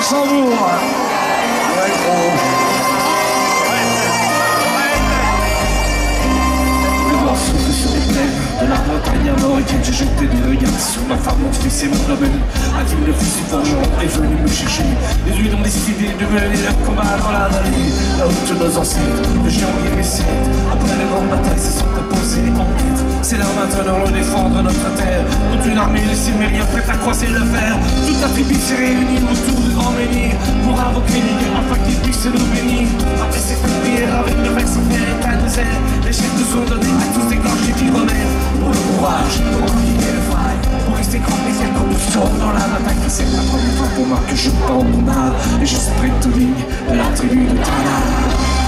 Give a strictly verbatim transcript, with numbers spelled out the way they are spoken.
Luxembourg. Ouais, gros. Le vent souffle sur les plaines de la montagne américaine. J'ai jeté des regards sur ma femme, mon fils et mon domaine. Un digne fils du forgeron est venu me chercher. Les huiles ont décidé de mener leur combat dans la vallée. Là où tous nos ancêtres, le géant et les sept, après les grandes batailles, se sont imposés en quête. C'est l'heure maintenant de défendre notre terre. Toute une armée de Cimériens prête à croiser le fer. Toute la tribu s'est réunie autour du grand menhir pour invoquer les dieux afin qu'ils puissent nous bénir. Après cette prière avec le vex en et tas de zèle, les chefs nous ont donné à tous des gorges et pyromènes. Pour le courage, pour endiguer le faille, pour rester grand et fier comme nous sommes dans la bataille. C'est la première fois pour moi que je porte mon âme et je suis prêt aux lignes de la tribu de Tana.